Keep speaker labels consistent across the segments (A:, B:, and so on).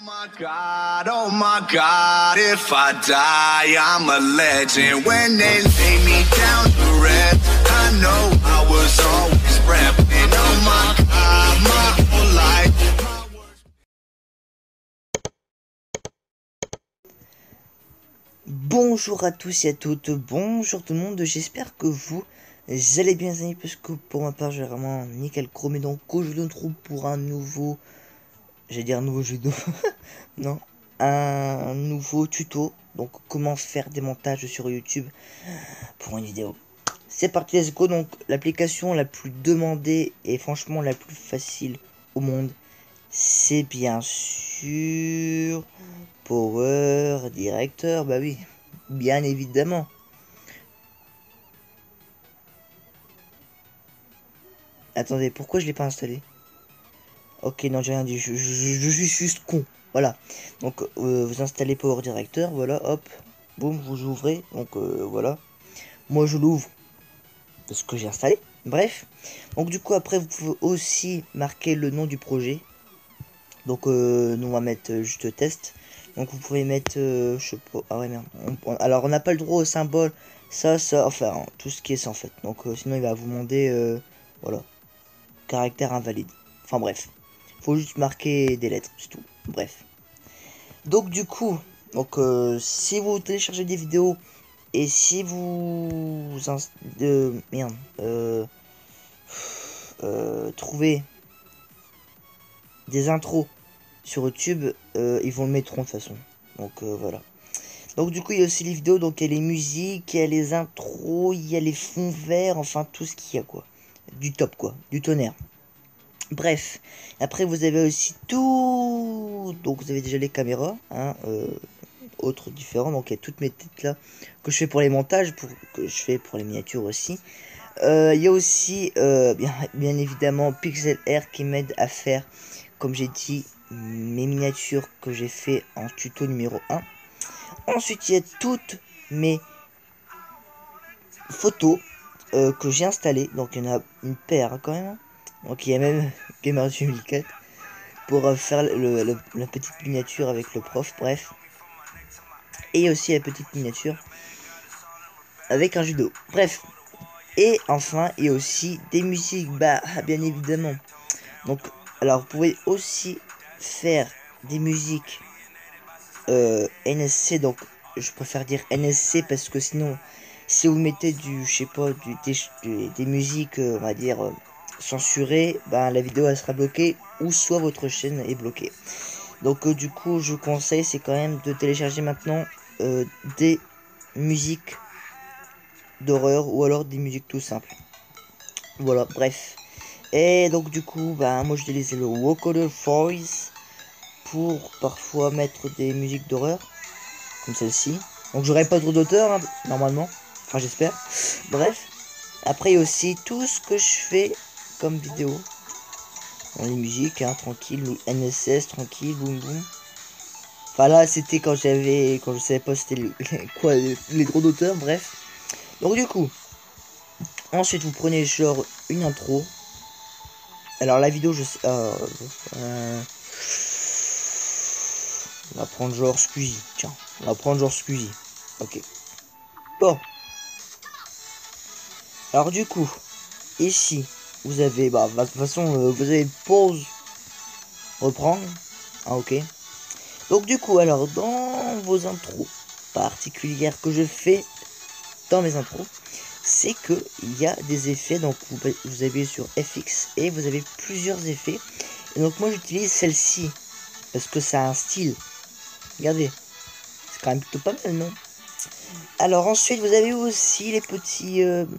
A: Oh my God, if I die, I'm a legend. When they lay me down to rest, I know I was always repping. Oh my God, my whole life.
B: Bonjour à tous et à toutes, bonjour tout le monde, j'espère que vous allez bien les amis, parce que pour ma part j'ai vraiment nickel chrome, et donc je vous retrouve pour un nouveau, j'allais dire un nouveau jeu vidéo, non, un nouveau tuto, donc comment faire des montages sur YouTube pour une vidéo. C'est parti, let's go. Donc l'application la plus demandée et franchement la plus facile au monde, c'est bien sûr Power Director, bah oui, bien évidemment. Attendez, pourquoi je l'ai pas installé? Ok, non, j'ai rien dit, je suis juste con. Voilà. Donc, vous installez Power Director, voilà, hop, boum, vous ouvrez. Donc, voilà. Moi, je l'ouvre parce que j'ai installé. Bref. Donc, du coup, après, vous pouvez aussi marquer le nom du projet. Donc, nous, on va mettre juste test. Donc, vous pouvez mettre, je sais pas, ah ouais, merde. Alors, on n'a pas le droit au symbole, ça, enfin, tout ce qui est ça, en fait. Donc, sinon, il va vous demander, voilà, caractère invalide. Enfin, bref. Faut juste marquer des lettres, c'est tout. Bref. Donc du coup, si vous téléchargez des vidéos et si vous trouvez des intros sur YouTube, ils vont le mettre de toute façon. Donc voilà. Donc du coup, il y a aussi les vidéos, donc il y a les musiques, il y a les intros, il y a les fonds verts, enfin tout ce qu'il y a quoi. Du top quoi, du tonnerre. Bref, après vous avez aussi tout, donc vous avez déjà les caméras, hein, autres différents, donc il y a toutes mes têtes là que je fais pour les montages, que je fais pour les miniatures aussi. Il y a aussi bien évidemment PixelR qui m'aide à faire, comme j'ai dit, mes miniatures que j'ai fait en tuto numéro 1. Ensuite il y a toutes mes photos que j'ai installées, donc il y en a une paire hein, quand même. Donc il y a même Gamer 2004 pour faire la petite miniature avec le prof, bref. Et aussi la petite miniature avec un judo, bref. Et enfin, il y a aussi des musiques, bah bien évidemment. Donc, alors vous pouvez aussi faire des musiques NSC, donc je préfère dire NSC parce que sinon, si vous mettez du, je sais pas, des musiques, on va dire, censurées, bah la vidéo elle sera bloquée ou soit votre chaîne est bloquée. Donc du coup, je vous conseille, c'est quand même de télécharger maintenant des musiques d'horreur ou alors des musiques tout simples. Voilà, bref. Et donc du coup, bah moi je utilisé le Vocoder Voice pour parfois mettre des musiques d'horreur, comme celle-ci. Donc j'aurai pas trop d'auteur, hein, normalement. Enfin j'espère. Bref. Après il y a aussi tout ce que je fais comme vidéo. Dans les musiques, hein, tranquille, ou NSS, tranquille, boum boum. Enfin là c'était quand je savais pas c'était quoi les droits d'auteur, bref. Donc du coup, ensuite vous prenez genre une intro. Alors la vidéo je sais, on va prendre genre Squeezie, tiens, on va prendre genre Squeezie, ok. Bon, alors du coup, ici vous avez, bah de toute façon vous avez pause, reprendre, ah ok. Donc du coup alors dans vos intros particulières que je fais dans mes intros, c'est que il y a des effets, donc vous avez sur FX et vous avez plusieurs effets. Et donc moi j'utilise celle-ci parce que ça a un style. Regardez, c'est quand même plutôt pas mal, non? Alors ensuite vous avez aussi les petits,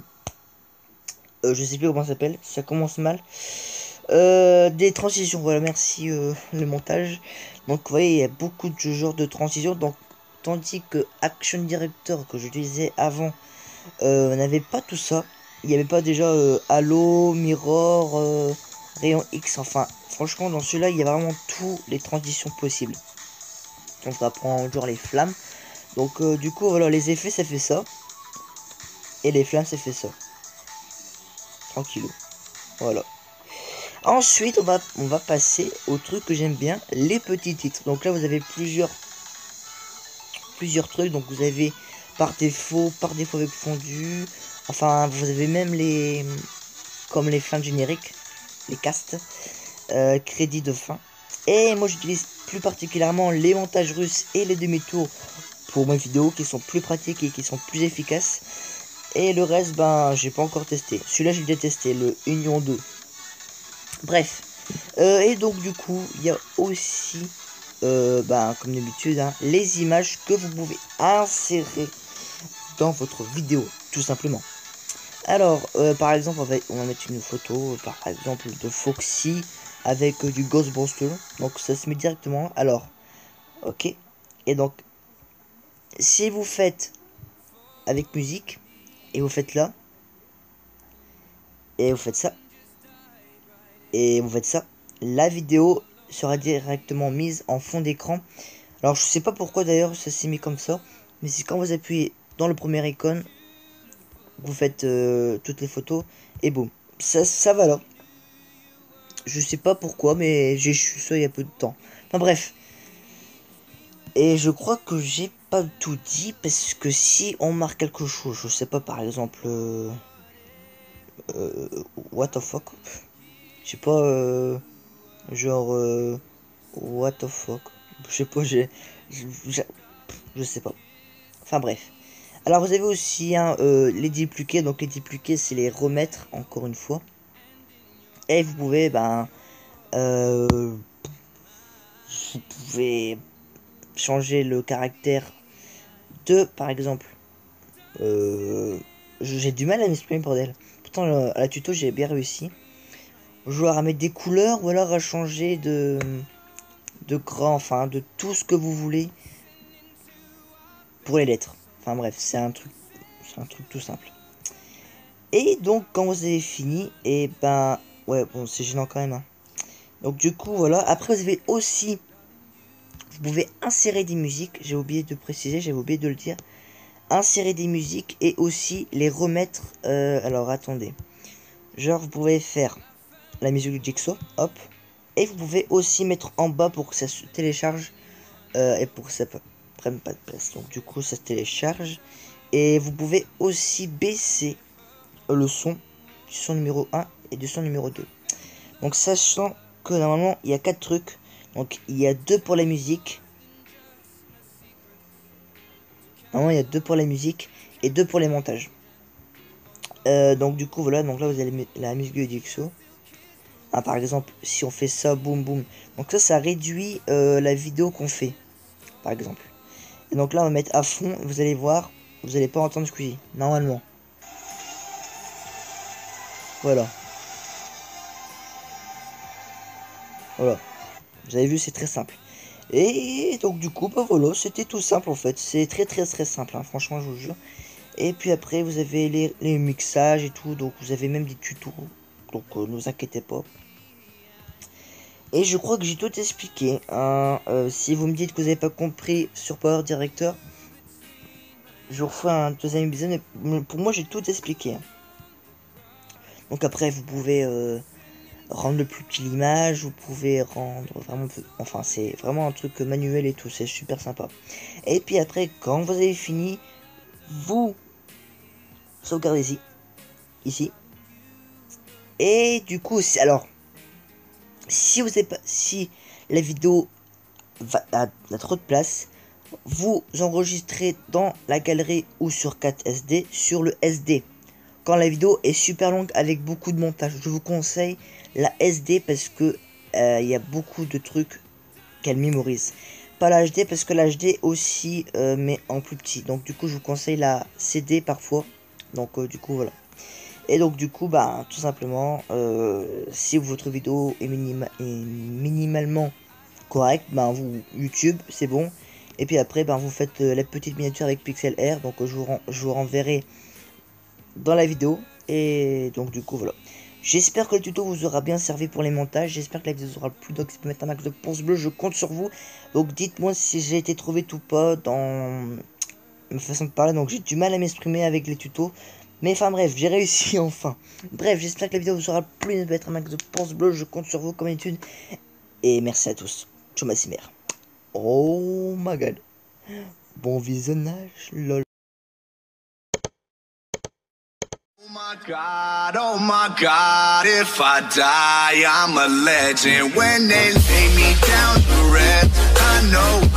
B: je sais plus comment ça s'appelle, ça commence mal. Des transitions, voilà, merci le montage. Donc vous voyez il y a beaucoup de genres de transitions, donc tandis que Action Director que j'utilisais avant n'avait pas tout ça. Il n'y avait pas déjà Halo, Mirror, Rayon X, enfin franchement dans celui-là il y a vraiment tous les transitions possibles. Donc ça prend genre les flammes. Donc du coup voilà, les effets ça fait ça. Et les flammes ça fait ça. Tranquillou. Voilà. Ensuite, on va passer au truc que j'aime bien, les petits titres. Donc là, vous avez plusieurs trucs. Donc vous avez par défaut avec fondu. Enfin, vous avez même les comme les fins de générique, les castes, crédits de fin. Et moi, j'utilise plus particulièrement les montages russes et les demi-tours pour mes vidéos qui sont plus pratiques et qui sont plus efficaces. Et le reste, ben, j'ai pas encore testé. Celui-là, j'ai déjà testé, le Union 2. Bref. Et donc, du coup, il y a aussi, ben, comme d'habitude, hein, les images que vous pouvez insérer dans votre vidéo, tout simplement. Alors, par exemple, on va mettre une photo, par exemple, de Foxy avec du Ghostbuster. Donc, ça se met directement. Alors, ok. Et donc, si vous faites avec musique, et vous faites là, et vous faites ça, et vous faites ça, la vidéo sera directement mise en fond d'écran. Alors, je sais pas pourquoi d'ailleurs ça s'est mis comme ça, mais c'est quand vous appuyez dans le premier icône, vous faites toutes les photos, et boum, ça va là. Je sais pas pourquoi, mais j'ai su ça il y a peu de temps. Enfin bref. Et je crois que j'ai pas tout dit, parce que si on marque quelque chose, je sais pas, par exemple, what the fuck, je sais pas, genre, what the fuck, je sais pas, je sais pas. Enfin bref. Alors vous avez aussi hein, les dupliqués, donc les dupliqués c'est les remettre encore une fois. Et vous pouvez, ben, vous pouvez changer le caractère de, par exemple, j'ai du mal à m'exprimer bordel. Pourtant à la tuto j'ai bien réussi. Jouer à mettre des couleurs ou alors à changer de grand, enfin de tout ce que vous voulez pour les lettres. Enfin bref, c'est un truc tout simple. Et donc quand vous avez fini, et ben ouais bon c'est gênant quand même. Hein. Donc du coup voilà. Après vous avez aussi, vous pouvez insérer des musiques. J'ai oublié de préciser, j'avais oublié de le dire. Insérer des musiques et aussi les remettre. Alors attendez. Genre vous pouvez faire la musique du Jigsaw, hop. Et vous pouvez aussi mettre en bas pour que ça se télécharge. Et pour que ça prenne pas de place. Donc du coup ça se télécharge. Et vous pouvez aussi baisser le son du son numéro 1 et du son numéro 2. Donc sachant que normalement il y a 4 trucs. Donc il y a 2 pour la musique. Normalement il y a 2 pour la musique et 2 pour les montages. Donc du coup voilà, donc là vous allez mettre la musique du Jigsaw. Ah, par exemple si on fait ça, boum boum. Donc ça réduit la vidéo qu'on fait. Par exemple. Et donc là on va mettre à fond, vous allez voir, vous allez pas entendre Squeezie, normalement. Voilà. Voilà. Vous avez vu, c'est très simple. Et donc du coup, bah voilà, c'était tout simple en fait. C'est très simple, hein, franchement, je vous jure. Et puis après, vous avez les mixages et tout. Donc vous avez même des tutos. Donc ne vous inquiétez pas. Et je crois que j'ai tout expliqué. Hein. Si vous me dites que vous n'avez pas compris sur Power Director, je vous refais un deuxième épisode. Mais pour moi, j'ai tout expliqué. Hein. Donc après, vous pouvez rendre le plus petit l'image, vous pouvez rendre vraiment peu, enfin c'est vraiment un truc manuel et tout, c'est super sympa. Et puis après, quand vous avez fini, vous sauvegardez ici. Et du coup, alors si vous avez pas, si la vidéo a trop de place, vous enregistrez dans la galerie ou sur 4 SD sur le SD. Quand la vidéo est super longue avec beaucoup de montage, je vous conseille la SD parce que il y a beaucoup de trucs qu'elle mémorise. Pas la HD parce que la HD aussi mais en plus petit. Donc du coup je vous conseille la CD parfois. Donc du coup voilà. Et donc du coup bah tout simplement si votre vidéo est minimalement correcte, bah vous YouTube c'est bon. Et puis après bah, vous faites la petite miniature avec Pixel R. Donc je vous renverrai dans la vidéo. Et donc du coup voilà. J'espère que le tuto vous aura bien servi pour les montages. J'espère que la vidéo vous aura plu. Donc si vous pouvez mettre un max de pouces bleus, je compte sur vous. Donc dites-moi si j'ai été trouvé tout pas dans ma façon de parler. Donc j'ai du mal à m'exprimer avec les tutos. Mais enfin bref, j'ai réussi enfin. Bref, j'espère que la vidéo vous aura plu. N'oubliez pas d'être un max de pouces bleus, je compte sur vous comme d'habitude. Et merci à tous. Ciao ma mère. Oh my god. Bon visionnage, lol.
A: Oh my God, if I die, I'm a legend. When they lay me down to rest, I know